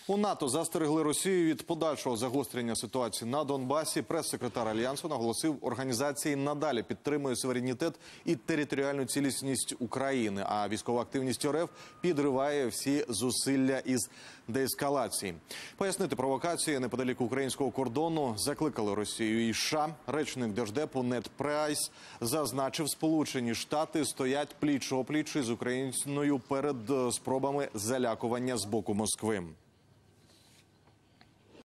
У НАТО застерегли Росію від подальшого загострення ситуації на Донбасі. Прес-секретар Альянсу наголосив, організація надалі підтримує суверенітет і територіальну цілісність України, а військова активність РФ підриває всі зусилля із деескалації. Пояснити провокації неподалік українського кордону закликали Росію і США. Речник Держдепу Нед Прайс зазначив, Сполучені Штати стоять пліч-опліч із Україною перед спробами залякування з боку Москви.